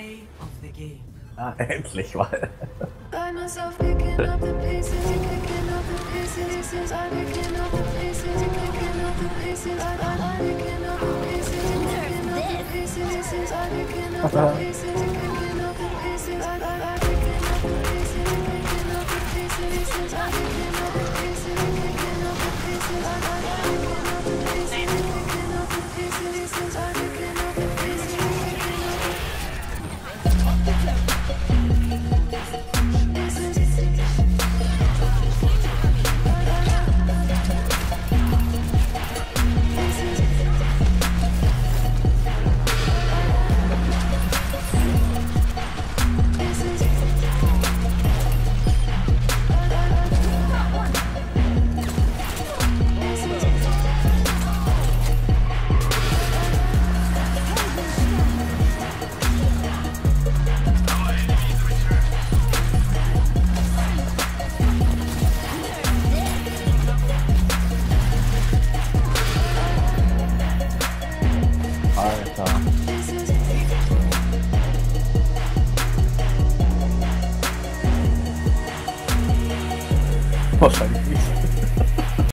Ah, endlich mal. By myself picking up the pieces, picking up the pieces, I'm picking up the pieces, picking up the pieces, I'm picking up the pieces, picking up the pieces, I'm picking up the pieces, picking up the pieces, I'm picking up the pieces, picking up the pieces, I'm picking up the pieces, picking up the pieces, I'm picking up the pieces, picking up the pieces, I'm picking up the pieces, picking up the Wahrscheinlich.